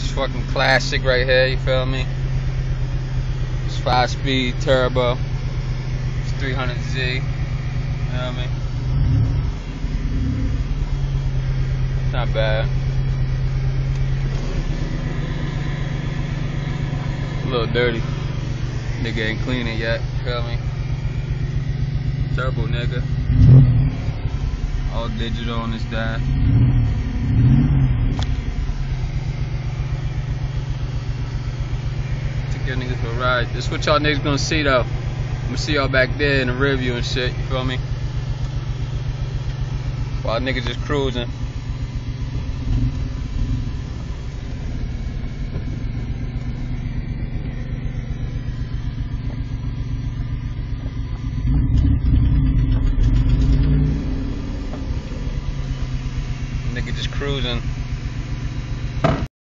It's fucking classic right here, you feel me? It's 5-speed turbo. It's 300Z. You know what I mean? It's not bad. A little dirty. Nigga ain't clean it yet, you feel me? Turbo, nigga. All digital on this dash. Take your niggas for a ride. This is what y'all niggas gonna see though. I'm gonna see y'all back there in the rear view and shit, you feel me? While niggas just cruising. Nigga just cruising.